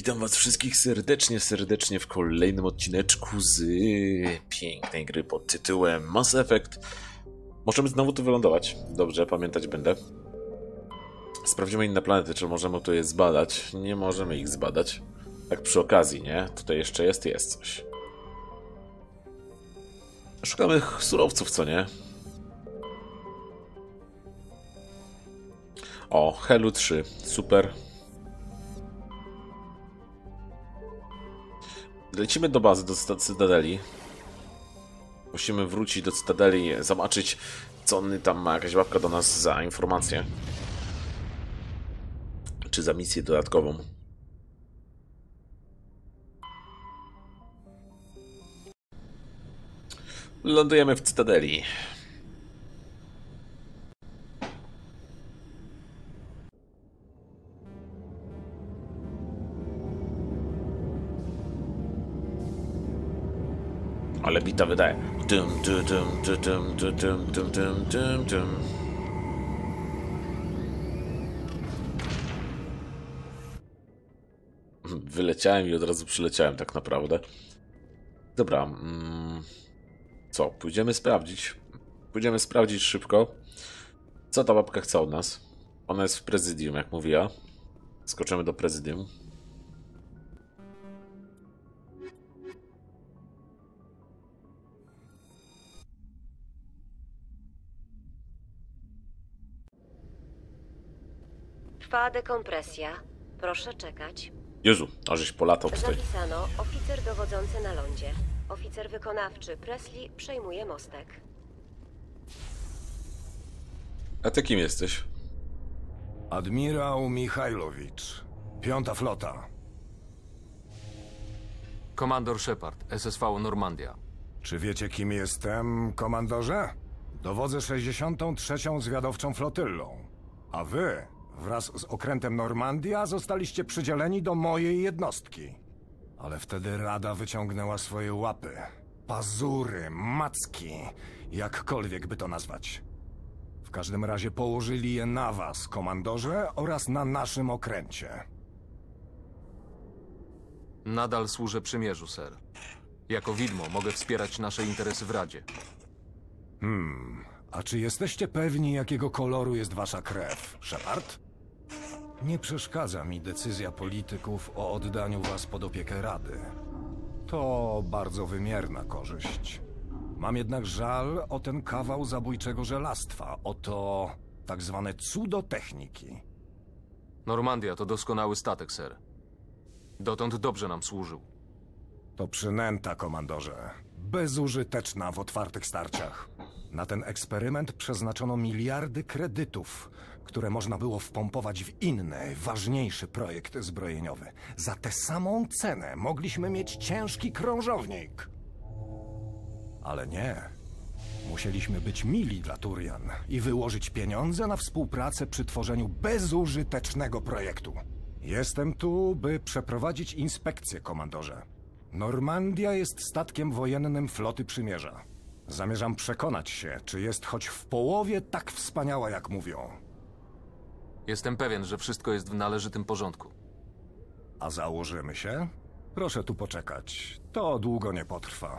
Witam was wszystkich serdecznie w kolejnym odcineczku z pięknej gry pod tytułem Mass Effect. Możemy znowu tu wylądować. Dobrze, pamiętać będę. Sprawdzimy inne planety, czy możemy tu je zbadać. Nie możemy ich zbadać. Tak przy okazji, nie? Tutaj jeszcze jest coś. Szukamy surowców, co nie? O, Helu 3. Super. Lecimy do bazy, do Cytadeli. Musimy wrócić do Cytadeli, zobaczyć, co on tam ma. Jakaś łapka do nas za informację. Czy za misję dodatkową. Lądujemy w Cytadeli. Ale bita wydaje. Wyleciałem i od razu przyleciałem tak naprawdę. Dobra. Co? Pójdziemy sprawdzić. Pójdziemy sprawdzić szybko. Co ta babka chce od nas? Ona jest w prezydium, jak mówiła. Skoczymy do prezydium. Trwa dekompresja. Proszę czekać. Jezu, ażeś polatał tutaj. Zapisano oficer dowodzący na lądzie. Oficer wykonawczy Presley przejmuje mostek. A ty kim jesteś? Admirał Michajlowicz, 5. flota. Komandor Shepard, SSV Normandia. Czy wiecie, kim jestem, komandorze? Dowodzę 63. Zwiadowczą Flotyllą. A wy, wraz z okrętem Normandia, zostaliście przydzieleni do mojej jednostki. Ale wtedy Rada wyciągnęła swoje łapy. Pazury, macki, jakkolwiek by to nazwać. W każdym razie położyli je na was, komandorze, oraz na naszym okręcie. Nadal służę przymierzu, ser. Jako widmo mogę wspierać nasze interesy w Radzie. A czy jesteście pewni, jakiego koloru jest wasza krew, Shepard? Nie przeszkadza mi decyzja polityków o oddaniu was pod opiekę Rady. To bardzo wymierna korzyść. Mam jednak żal o ten kawał zabójczego żelastwa, o to tak zwane cudo techniki. Normandia to doskonały statek, ser. Dotąd dobrze nam służył. To przynęta, komandorze. Bezużyteczna w otwartych starciach. Na ten eksperyment przeznaczono miliardy kredytów, które można było wpompować w inny, ważniejszy projekt zbrojeniowy. Za tę samą cenę mogliśmy mieć ciężki krążownik. Ale nie. Musieliśmy być mili dla Turian i wyłożyć pieniądze na współpracę przy tworzeniu bezużytecznego projektu. Jestem tu, by przeprowadzić inspekcję, komandorze. Normandia jest statkiem wojennym floty Przymierza. Zamierzam przekonać się, czy jest choć w połowie tak wspaniała, jak mówią. Jestem pewien, że wszystko jest w należytym porządku. A założymy się? Proszę tu poczekać. To długo nie potrwa.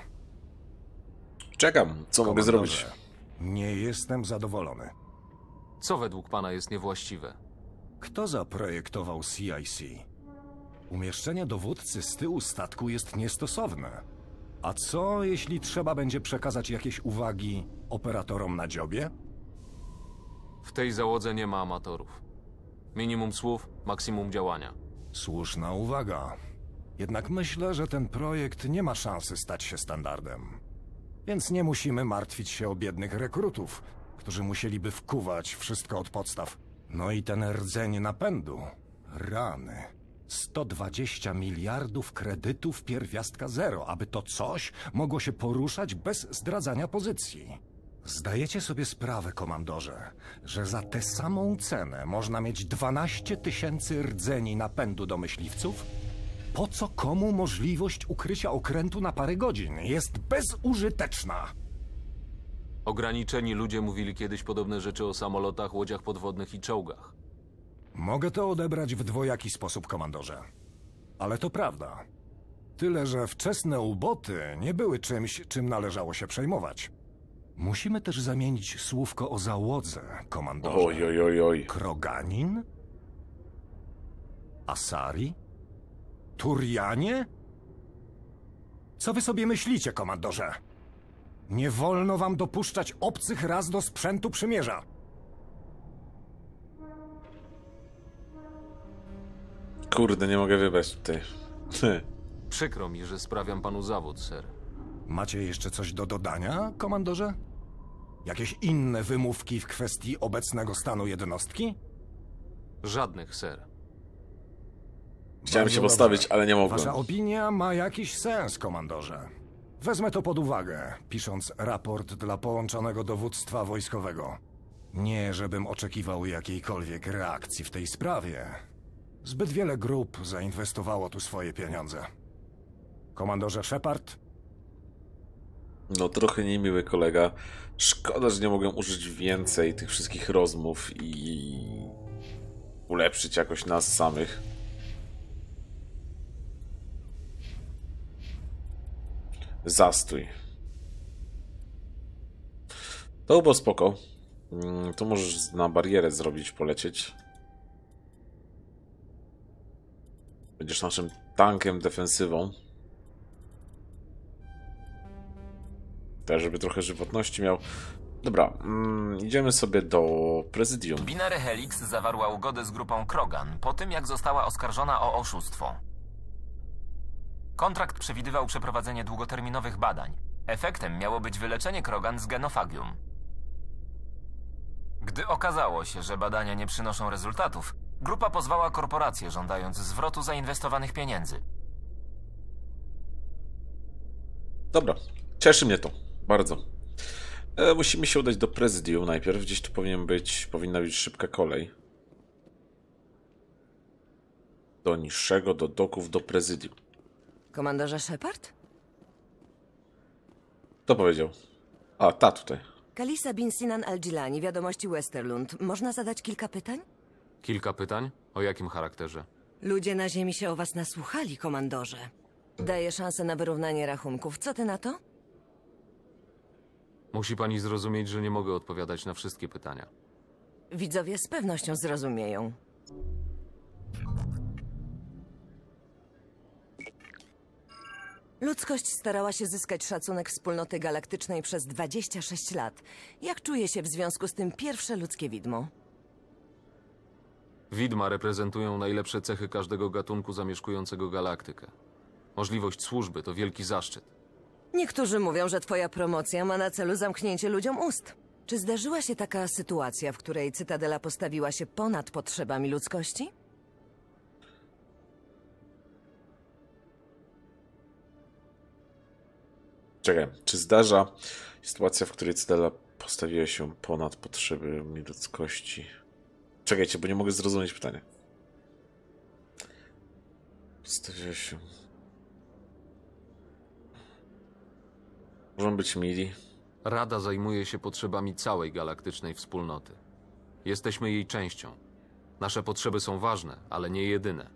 Czekam, co mogę zrobić? Nie jestem zadowolony. Co według pana jest niewłaściwe? Kto zaprojektował CIC? Umieszczenie dowódcy z tyłu statku jest niestosowne. A co, jeśli trzeba będzie przekazać jakieś uwagi operatorom na dziobie? W tej załodze nie ma amatorów. Minimum słów, maksimum działania. Słuszna uwaga. Jednak myślę, że ten projekt nie ma szansy stać się standardem. Więc nie musimy martwić się o biednych rekrutów, którzy musieliby wkuwać wszystko od podstaw. No i ten rdzeń napędu. Rany. 120 miliardów kredytów pierwiastka zero, aby to coś mogło się poruszać bez zdradzania pozycji. Zdajecie sobie sprawę, komandorze, że za tę samą cenę można mieć 12 000 rdzeni napędu do myśliwców? Po co komu możliwość ukrycia okrętu na parę godzin? Jest bezużyteczna. Ograniczeni ludzie mówili kiedyś podobne rzeczy o samolotach, łodziach podwodnych i czołgach. Mogę to odebrać w dwojaki sposób, komandorze. Ale to prawda. Tyle, że wczesne uboty nie były czymś, czym należało się przejmować. Musimy też zamienić słówko o załodze, komandorze. Oj, oj, oj, oj. Kroganin? Asari? Turianie? Co wy sobie myślicie, komandorze? Nie wolno wam dopuszczać obcych ras do sprzętu przymierza. Kurde, nie mogę wybrać tutaj. Przykro mi, że sprawiam panu zawód, ser. Macie jeszcze coś do dodania, komandorze? Jakieś inne wymówki w kwestii obecnego stanu jednostki? Żadnych, ser. Chciałem Bardzo się postawić, dobrze. ale nie mogłem. Wasza opinia ma jakiś sens, komandorze. Wezmę to pod uwagę, pisząc raport dla połączonego dowództwa wojskowego. Nie, żebym oczekiwał jakiejkolwiek reakcji w tej sprawie. Zbyt wiele grup zainwestowało tu swoje pieniądze. Komandorze Shepard? No trochę niemiły kolega. Szkoda, że nie mogę użyć więcej tych wszystkich rozmów i ulepszyć jakoś nas samych. Zastój. To było spoko. To możesz na barierę zrobić, polecieć. Będziesz naszym tankiem, defensywą. Tak, żeby trochę żywotności miał. Dobra, idziemy sobie do prezydium. Binary Helix zawarła ugodę z grupą Krogan po tym, jak została oskarżona o oszustwo. Kontrakt przewidywał przeprowadzenie długoterminowych badań. Efektem miało być wyleczenie Krogan z genofagium. Gdy okazało się, że badania nie przynoszą rezultatów, grupa pozwała korporację, żądając zwrotu zainwestowanych pieniędzy. Dobra, cieszy mnie to bardzo. Musimy się udać do prezydium najpierw. Gdzieś tu powinna być szybka kolej. Do niższego, do doków, do prezydium. Komandorze Shepard? Kto powiedział? A, ta tutaj. Kalisa bin Sinan al-Jilani, Wiadomości Westerlund. Można zadać kilka pytań? Kilka pytań? O jakim charakterze? Ludzie na ziemi się o was nasłuchali, komandorze. Daję szansę na wyrównanie rachunków. Co ty na to? Musi pani zrozumieć, że nie mogę odpowiadać na wszystkie pytania. Widzowie z pewnością zrozumieją. Ludzkość starała się zyskać szacunek wspólnoty galaktycznej przez 26 lat. Jak czuje się w związku z tym pierwsze ludzkie widmo? Widma reprezentują najlepsze cechy każdego gatunku zamieszkującego galaktykę. Możliwość służby to wielki zaszczyt. Niektórzy mówią, że twoja promocja ma na celu zamknięcie ludziom ust. Czy zdarzyła się taka sytuacja, w której Cytadela postawiła się ponad potrzebami ludzkości? Czekaj, czy zdarza sytuacja, w której Cytadela postawiła się ponad potrzeby ludzkości? Czekajcie, bo nie mogę zrozumieć pytania. Postawiła się... Możemy być mili. Rada zajmuje się potrzebami całej galaktycznej wspólnoty. Jesteśmy jej częścią. Nasze potrzeby są ważne, ale nie jedyne.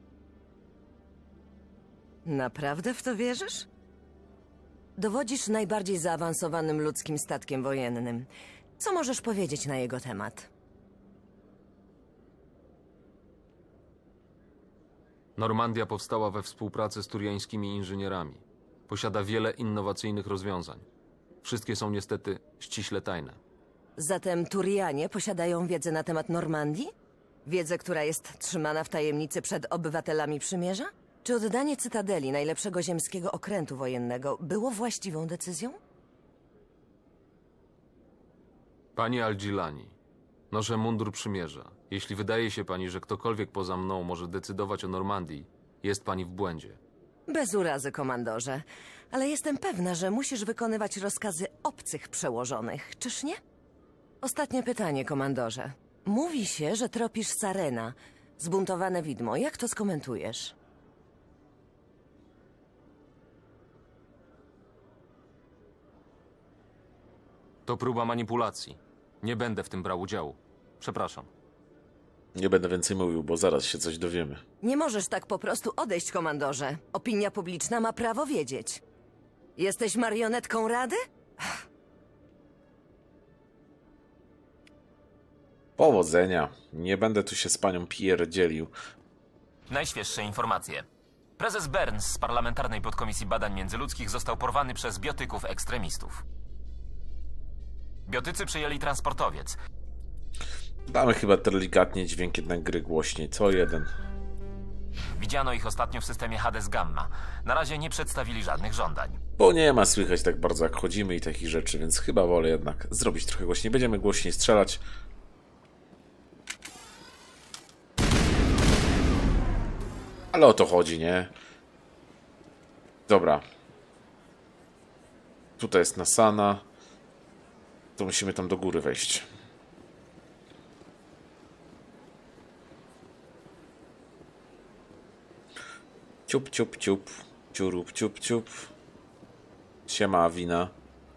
Naprawdę w to wierzysz? Dowodzisz najbardziej zaawansowanym ludzkim statkiem wojennym. Co możesz powiedzieć na jego temat? Normandia powstała we współpracy z turiańskimi inżynierami. Posiada wiele innowacyjnych rozwiązań. Wszystkie są niestety ściśle tajne. Zatem Turianie posiadają wiedzę na temat Normandii? Wiedzę, która jest trzymana w tajemnicy przed obywatelami Przymierza? Czy oddanie Cytadeli, najlepszego ziemskiego okrętu wojennego, było właściwą decyzją? Pani Al-Jilani, noszę mundur Przymierza. Jeśli wydaje się pani, że ktokolwiek poza mną może decydować o Normandii, jest pani w błędzie. Bez urazy, komandorze. Ale jestem pewna, że musisz wykonywać rozkazy obcych przełożonych, czyż nie? Ostatnie pytanie, komandorze. Mówi się, że tropisz Sarena, zbuntowane widmo. Jak to skomentujesz? To próba manipulacji. Nie będę w tym brał udziału. Przepraszam. Nie będę więcej mówił, bo zaraz się coś dowiemy. Nie możesz tak po prostu odejść, komandorze. Opinia publiczna ma prawo wiedzieć. Jesteś marionetką Rady? Powodzenia. Nie będę tu się z panią pierdzielił. Najświeższe informacje. Prezes Burns z Parlamentarnej Podkomisji Badań Międzyludzkich został porwany przez biotyków ekstremistów. Biotycy przyjęli transportowiec. Damy chyba delikatnie dźwięk jednak gry głośniej. Co jeden. Widziano ich ostatnio w systemie Hades Gamma. Na razie nie przedstawili żadnych żądań. Bo nie ma słychać tak bardzo jak chodzimy i takich rzeczy, więc chyba wolę jednak zrobić trochę głośniej. Będziemy głośniej strzelać. Ale o to chodzi, nie? Dobra. Tutaj jest Nasana. To musimy tam do góry wejść. Ciup, ciup, ciup. Ciurup, ciup, ciup. Siema, Awina.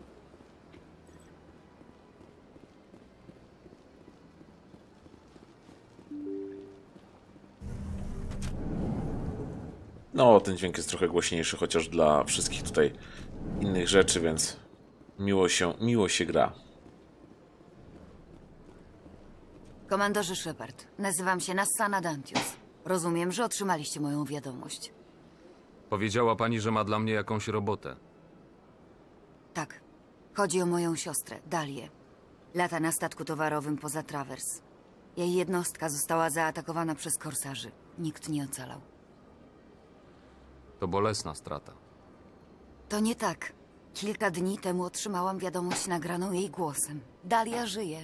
No, ten dźwięk jest trochę głośniejszy, chociaż dla wszystkich tutaj innych rzeczy, więc miło się gra. Komandorze Shepard, nazywam się Nassana Dantius. Rozumiem, że otrzymaliście moją wiadomość. Powiedziała pani, że ma dla mnie jakąś robotę. Tak. Chodzi o moją siostrę, Dalię. Lata na statku towarowym poza Travers. Jej jednostka została zaatakowana przez korsarzy. Nikt nie ocalał. To bolesna strata. To nie tak. Kilka dni temu otrzymałam wiadomość nagraną jej głosem. Dalia żyje.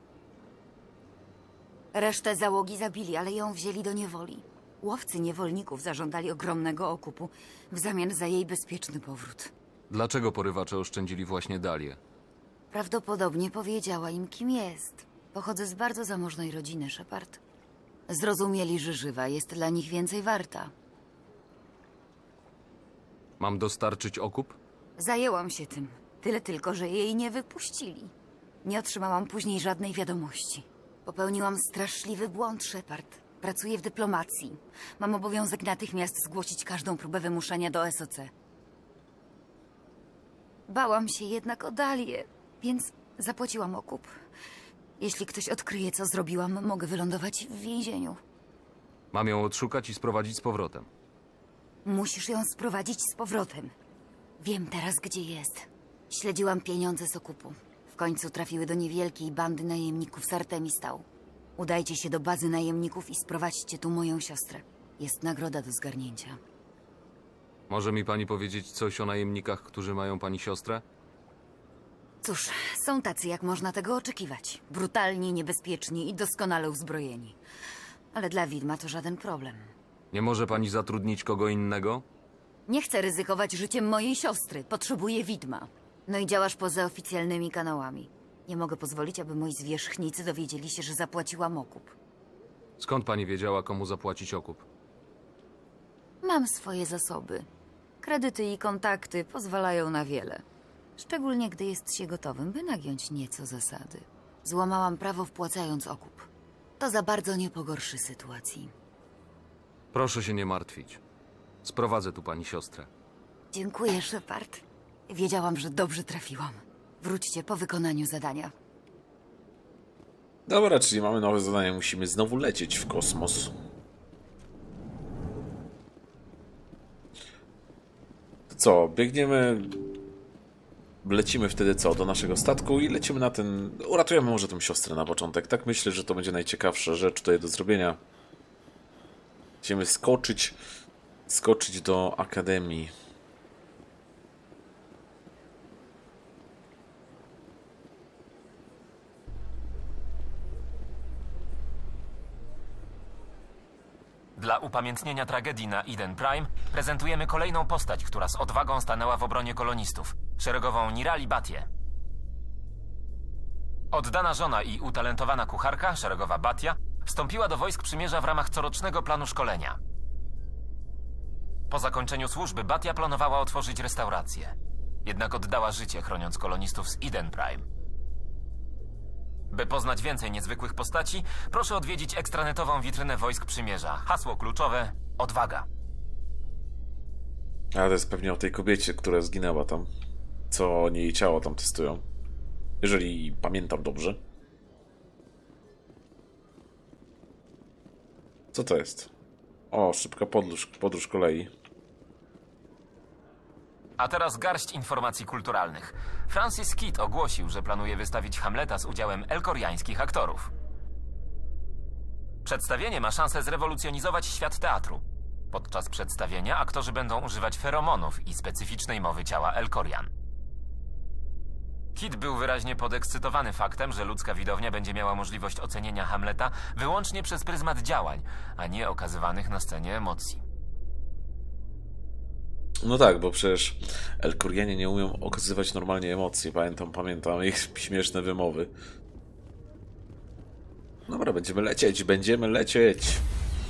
Resztę załogi zabili, ale ją wzięli do niewoli. Łowcy niewolników zażądali ogromnego okupu w zamian za jej bezpieczny powrót. Dlaczego porywacze oszczędzili właśnie Dalię? Prawdopodobnie powiedziała im, kim jest. Pochodzę z bardzo zamożnej rodziny, Shepard. Zrozumieli, że żywa jest dla nich więcej warta. Mam dostarczyć okup? Zajęłam się tym. Tyle tylko, że jej nie wypuścili. Nie otrzymałam później żadnej wiadomości. Popełniłam straszliwy błąd, Shepard. Pracuję w dyplomacji. Mam obowiązek natychmiast zgłosić każdą próbę wymuszenia do SOC. Bałam się jednak o Dalię, więc zapłaciłam okup. Jeśli ktoś odkryje, co zrobiłam, mogę wylądować w więzieniu. Mam ją odszukać i sprowadzić z powrotem. Musisz ją sprowadzić z powrotem. Wiem teraz, gdzie jest. Śledziłam pieniądze z okupu. W końcu trafiły do niewielkiej bandy najemników z Artemistał. Udajcie się do bazy najemników i sprowadźcie tu moją siostrę. Jest nagroda do zgarnięcia. Może mi pani powiedzieć coś o najemnikach, którzy mają pani siostrę? Cóż, są tacy, jak można tego oczekiwać. Brutalni, niebezpieczni i doskonale uzbrojeni. Ale dla widma to żaden problem. Nie może pani zatrudnić kogo innego? Nie chcę ryzykować życiem mojej siostry. Potrzebuję widma. No i działasz poza oficjalnymi kanałami. Nie mogę pozwolić, aby moi zwierzchnicy dowiedzieli się, że zapłaciłam okup. Skąd pani wiedziała, komu zapłacić okup? Mam swoje zasoby. Kredyty i kontakty pozwalają na wiele. Szczególnie, gdy jest się gotowym, by nagiąć nieco zasady. Złamałam prawo, wpłacając okup. To za bardzo nie pogorszy sytuacji. Proszę się nie martwić. Sprowadzę tu pani siostrę. Dziękuję, Shepard. Wiedziałam, że dobrze trafiłam. Wróćcie po wykonaniu zadania. Dobra, czyli mamy nowe zadanie. Musimy znowu lecieć w kosmos. To co, biegniemy... Lecimy wtedy co? Do naszego statku i lecimy na ten... Uratujemy może tę siostrę na początek. Tak myślę, że to będzie najciekawsza rzecz tutaj do zrobienia. Chcemy skoczyć do Akademii. Dla upamiętnienia tragedii na Eden Prime prezentujemy kolejną postać, która z odwagą stanęła w obronie kolonistów. Szeregową Nirali Batię. Oddana żona i utalentowana kucharka, szeregowa Batia, wstąpiła do wojsk przymierza w ramach corocznego planu szkolenia. Po zakończeniu służby Batia planowała otworzyć restaurację. Jednak oddała życie, chroniąc kolonistów z Eden Prime. By poznać więcej niezwykłych postaci, proszę odwiedzić ekstranetową witrynę Wojsk Przymierza. Hasło kluczowe: odwaga. A to jest pewnie o tej kobiecie, która zginęła tam. Co oni jej ciało tam testują. Jeżeli pamiętam dobrze. Co to jest? O, szybka podróż kolei. A teraz garść informacji kulturalnych. Francis Kidd ogłosił, że planuje wystawić Hamleta z udziałem elkoriańskich aktorów. Przedstawienie ma szansę zrewolucjonizować świat teatru. Podczas przedstawienia aktorzy będą używać feromonów i specyficznej mowy ciała Elkorian. Kidd był wyraźnie podekscytowany faktem, że ludzka widownia będzie miała możliwość ocenienia Hamleta wyłącznie przez pryzmat działań, a nie okazywanych na scenie emocji. No tak, bo przecież Elkorianie nie umią okazywać normalnie emocji. Pamiętam ich śmieszne wymowy. Dobra, będziemy lecieć.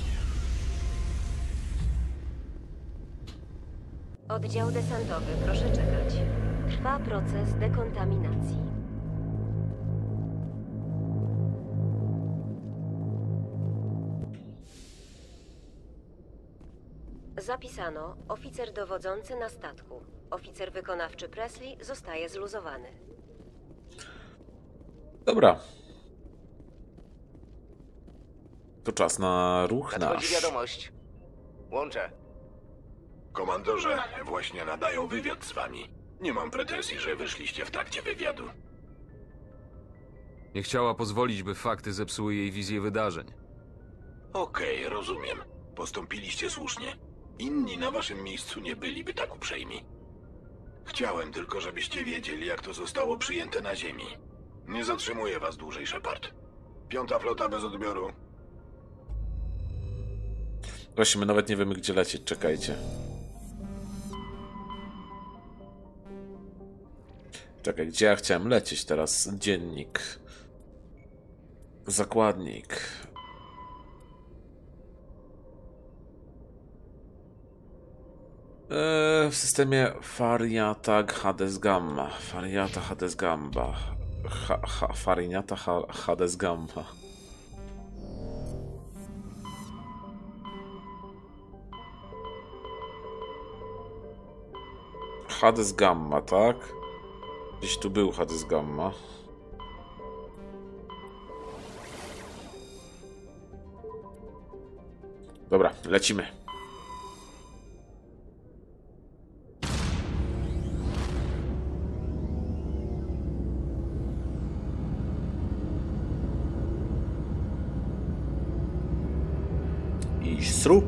Oddział desantowy, proszę czekać. Trwa proces dekontaminacji. Zapisano: oficer dowodzący na statku. Oficer wykonawczy Presley zostaje zluzowany. Dobra. To czas na ruch Nadchodzi nasz. wiadomość. Łączę. Komandorze, właśnie nadają wywiad z wami. Nie mam pretensji, że wyszliście w trakcie wywiadu. Nie chciała pozwolić, by fakty zepsuły jej wizję wydarzeń. Okej, rozumiem. Postąpiliście słusznie. Inni na waszym miejscu nie byliby tak uprzejmi. Chciałem tylko, żebyście wiedzieli, jak to zostało przyjęte na ziemi. Nie zatrzymuję was dłużej, Shepard. 5. flota bez odbioru. Właśnie, my nawet nie wiemy, gdzie lecieć. Czekajcie. Czekaj, gdzie ja chciałem lecieć teraz? Dziennik. Zakładnik. W systemie Fariata Hades Gamma. Fariata Hades Gamma. Fariata Hades Gamma. Hades Gamma, tak? Gdzieś tu był Hades Gamma. Dobra, lecimy. I stru.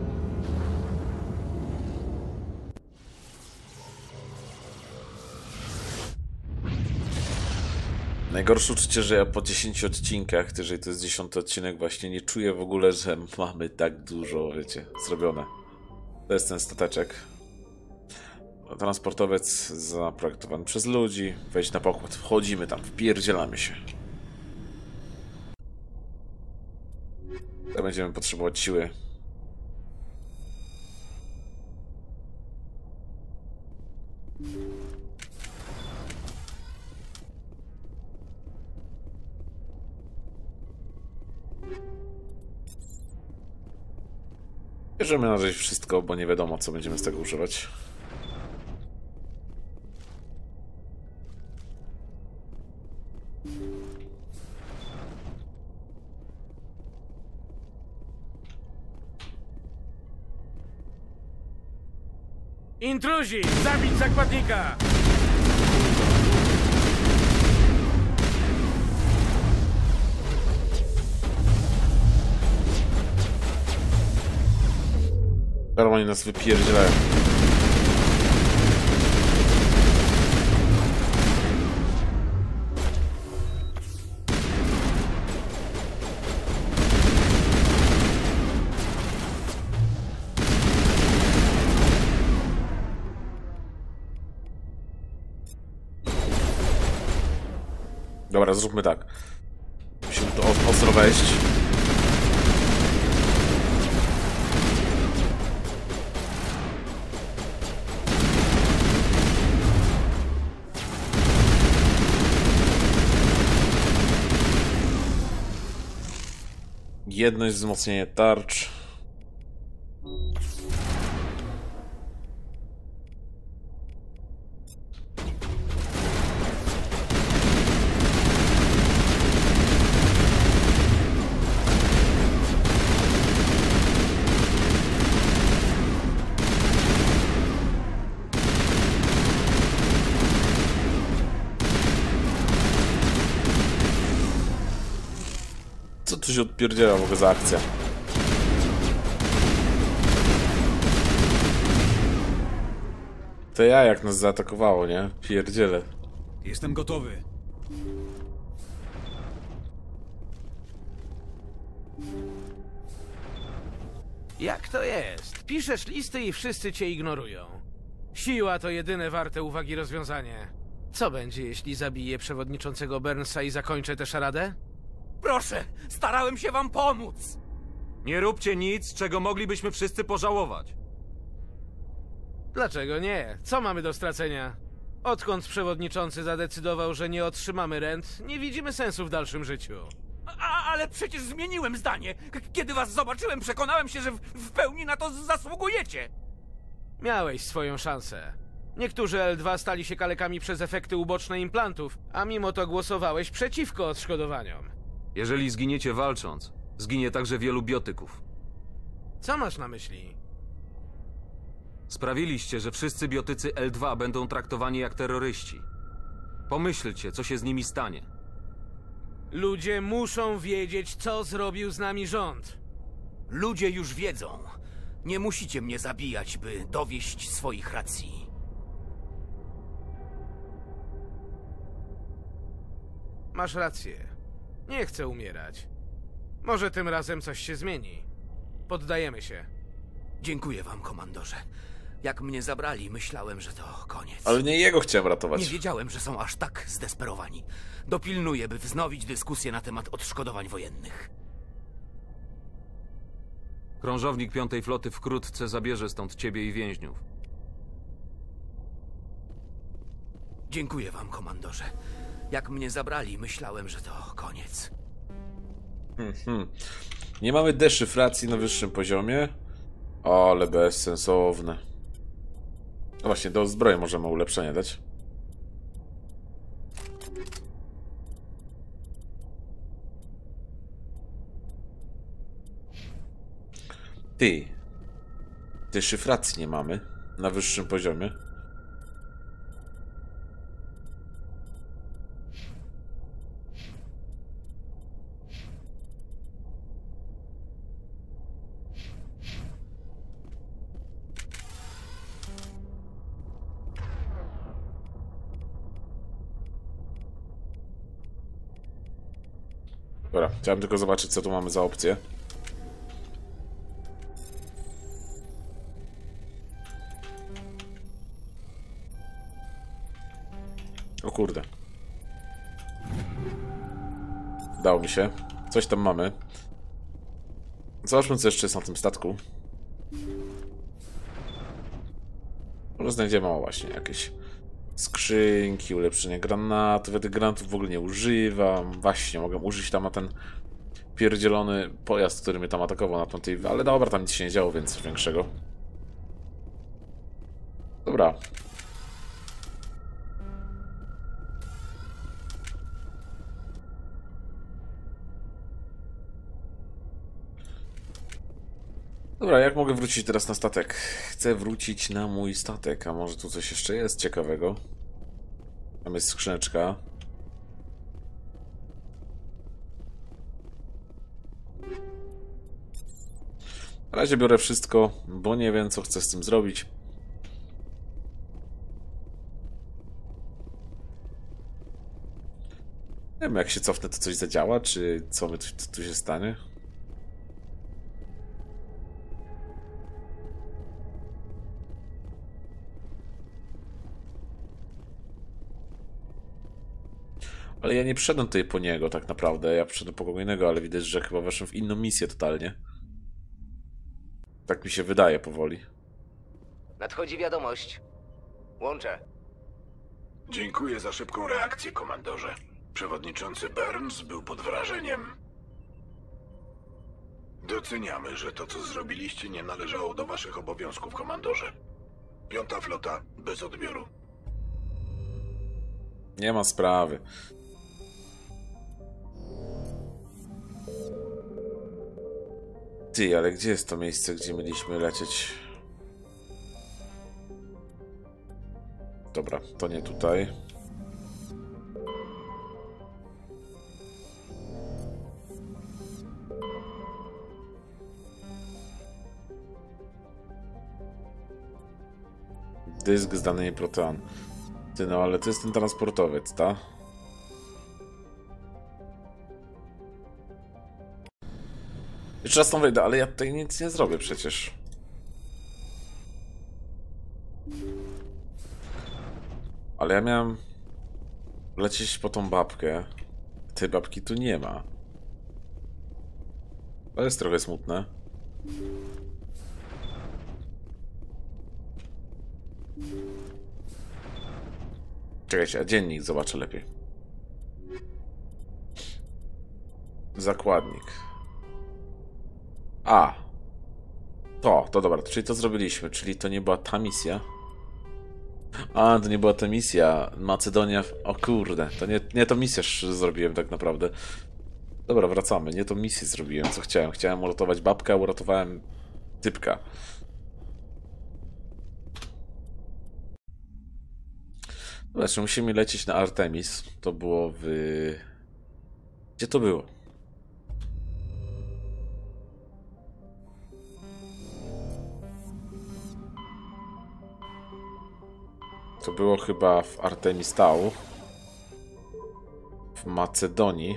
Najgorsze uczucie, że ja po 10 odcinkach, jeżeli to jest 10 odcinek, właśnie nie czuję w ogóle, że mamy tak dużo, wiecie, zrobione. To jest ten stateczek. Transportowiec zaprojektowany przez ludzi. Wejść na pokład. Wchodzimy tam, wpierdzielamy się. To będziemy potrzebować siły. Bierzemy na razie wszystko, bo nie wiadomo, co będziemy z tego używać. Intruzi! Zabić zakładnika! Oni nas wypierdzielają. Dobra, zróbmy tak. Musimy tu ostro wejść. Jedność, wzmocnienie tarcz. Co tu się odpierdziela w ogóle za akcja? To ja jak nas zaatakowało, nie? Pierdzielę. Jestem gotowy. Jak to jest? Piszesz listy i wszyscy cię ignorują. Siła to jedyne warte uwagi rozwiązanie. Co będzie, jeśli zabiję przewodniczącego Burnsa i zakończę tę szaradę? Proszę, starałem się wam pomóc. Nie róbcie nic, czego moglibyśmy wszyscy pożałować. Dlaczego nie? Co mamy do stracenia? Odkąd przewodniczący zadecydował, że nie otrzymamy rent, nie widzimy sensu w dalszym życiu. Ale przecież zmieniłem zdanie. Kiedy was zobaczyłem, przekonałem się, że w pełni na to zasługujecie. Miałeś swoją szansę. Niektórzy L2 stali się kalekami przez efekty uboczne implantów, a mimo to głosowałeś przeciwko odszkodowaniom. Jeżeli zginiecie walcząc, zginie także wielu biotyków. Co masz na myśli? Sprawiliście, że wszyscy biotycy L2 będą traktowani jak terroryści. Pomyślcie, co się z nimi stanie. Ludzie muszą wiedzieć, co zrobił z nami rząd. Ludzie już wiedzą. Nie musicie mnie zabijać, by dowieść swoich racji. Masz rację. Nie chcę umierać. Może tym razem coś się zmieni. Poddajemy się. Dziękuję wam, komandorze. Jak mnie zabrali, myślałem, że to koniec. Ale nie jego chciałem ratować. Nie wiedziałem, że są aż tak zdesperowani. Dopilnuję, by wznowić dyskusję na temat odszkodowań wojennych. Krążownik 5. Floty wkrótce zabierze stąd ciebie i więźniów. Dziękuję wam, komandorze. Jak mnie zabrali, myślałem, że to koniec. Nie mamy deszyfracji na wyższym poziomie. Ale bezsensowne. No właśnie, do zbroi możemy ulepszenie dać. Ty. Deszyfracji nie mamy na wyższym poziomie. Dobra, chciałem tylko zobaczyć, co tu mamy za opcję. O kurde. Dało mi się. Coś tam mamy. Zobaczmy, co jeszcze jest na tym statku. Może znajdziemy, o właśnie, jakieś skrzynki, ulepszenie granatów. Ja tych granatów w ogóle nie używam. Właśnie, mogę użyć tam na ten pierdzielony pojazd, który mnie tam atakował na tamtej... Ale dobra, tam nic się nie działo, więc coś większego. Dobra. Dobra, jak mogę wrócić teraz na statek? Chcę wrócić na mój statek, a może tu coś jeszcze jest ciekawego? Tam jest skrzyneczka. Na razie biorę wszystko, bo nie wiem, co chcę z tym zrobić. Nie wiem, jak się cofnę, to coś zadziała, czy co mi tu się stanie? Ale ja nie przyszedłem tutaj po niego tak naprawdę, ja przyszedłem po kogo innego, ale widać, że chyba weszłem w inną misję totalnie. Tak mi się wydaje powoli. Nadchodzi wiadomość. Łączę. Dziękuję za szybką reakcję, komandorze. Przewodniczący Burns był pod wrażeniem. Doceniamy, że to, co zrobiliście, nie należało do waszych obowiązków, komandorze. 5. flota bez odbioru. Nie ma sprawy. Ty, ale gdzie jest to miejsce, gdzie mieliśmy lecieć? Dobra, to nie tutaj. Dysk z danymi protean. Ty, no ale to jest ten transportowiec, tak? Jeszcze raz tam wejdę, ale ja tutaj nic nie zrobię przecież. Ale ja miałem lecieć po tą babkę. Tej babki tu nie ma. To jest trochę smutne. Czekajcie, a dziennik zobaczę lepiej. Zakładnik. A. To dobra, czyli to zrobiliśmy, czyli to nie była ta misja. A, to nie była ta misja. Macedonia... O kurde, to nie tą misję zrobiłem tak naprawdę. Dobra, wracamy. Nie tą misję zrobiłem, co chciałem. Chciałem uratować babkę, a uratowałem typka. Znaczy, musimy lecieć na Artemis. To było w... Gdzie to było? To było chyba w Artemistał. W Macedonii.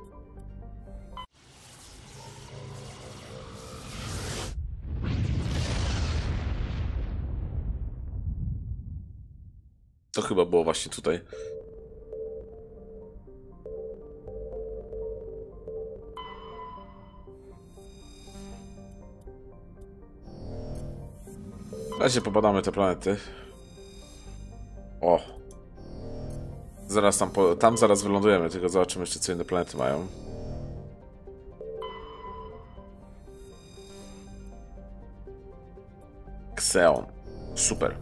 To chyba było właśnie tutaj. W razie pobadamy te planety. O! Zaraz tam zaraz wylądujemy, tylko zobaczymy jeszcze, co inne planety mają. Xeon. Super.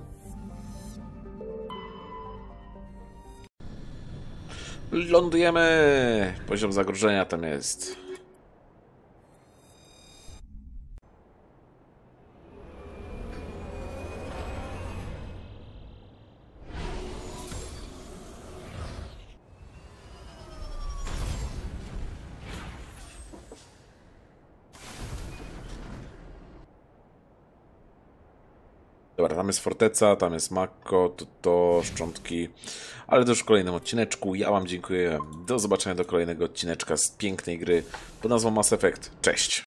Lądujemy! Poziom zagrożenia tam jest. Dobra, tam jest forteca, tam jest Mako, to szczątki, ale to już w kolejnym odcineczku. Ja wam dziękuję, do zobaczenia do kolejnego odcineczka z pięknej gry pod nazwą Mass Effect. Cześć!